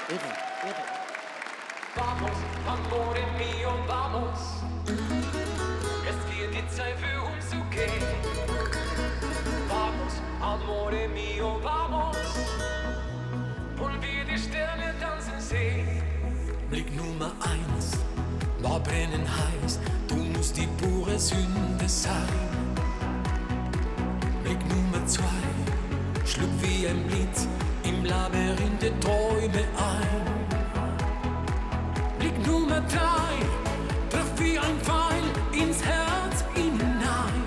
Vamos, amore mio, vamos. Es wird die Zeit für uns zu gehen. Vamos, amore mio, vamos. Und wir die Sterne tanzen sehen. Blick Nummer 1 war brennend heiß, du musst die pure Sünde sein. Blick Nummer 2 schlug wie ein Blitz im Labyrinth der Träume ein. Blick Nummer 3 traf wie ein Pfeil ins Herz hinein.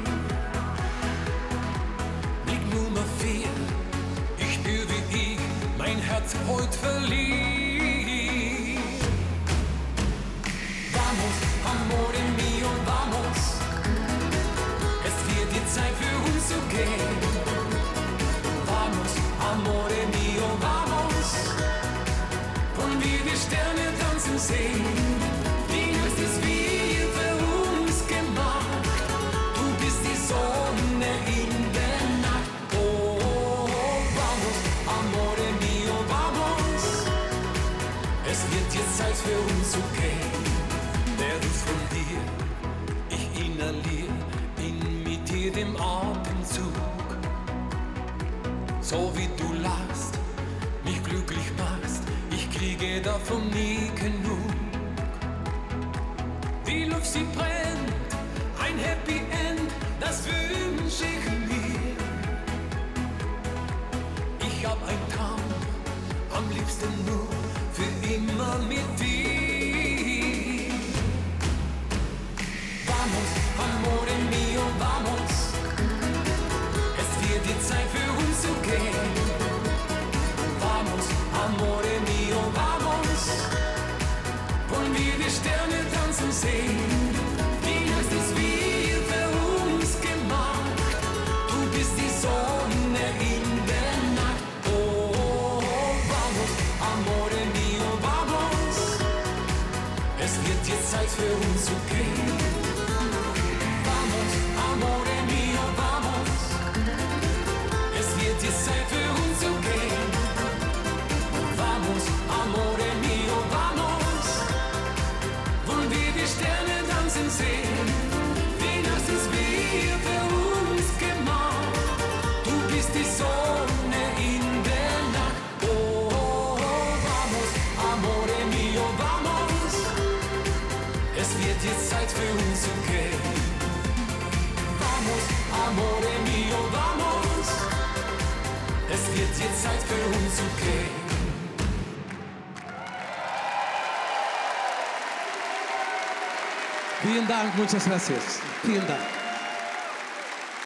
Blick Nummer 4, ich spür wie ich mein Herz heute verlieh. Vamos, amore mio, vamos. Es wird die Zeit für uns zu gehen. Vamos, amore mio, vamos. Und wir die Sterne tanzen sehen. Die Nacht ist wie für uns gemacht. Du bist die Sonne in der Nacht. Oh, vamos, amore mio, vamos. Es wird jetzt Zeit für uns zu gehen. Der Duft von dir, ich inhaliere ihn mit jedem Atemzug. So wie du lachst, mich glücklich machst, ich kriege davon nie genug. Die Luft, sie brennt, ein Happy End, das wünsch ich mir. Ich hab einen Traum, am liebsten nur für immer mit dir. Vamos, amore mio, vamos. Es wird die Zeit für uns zu gehen. Vamos, amore mio, vamos. Wollen wir die Sterne tanzen sehen. Die Nacht ist wie für uns gemacht. Du bist die Sonne in der Nacht. Oh, vamos, amore mio, vamos. Es wird jetzt Zeit für uns zu gehen. Vamos, amore mio, vamos. Es wird jetzt Zeit für uns zu gehen. Vamos, amore mio, vamos. Wollen wir die Sterne tanzen sehen. Die Nacht ist wie für uns gemacht. Du bist die Sonne in der Nacht. Oh, vamos, amore mio, vamos. Es wird jetzt Zeit für uns zu gehen. Vamos, amore mio, vamos. Es wird jetzt Zeit für uns zu gehen. Vielen Dank, muchas gracias. Vielen Dank.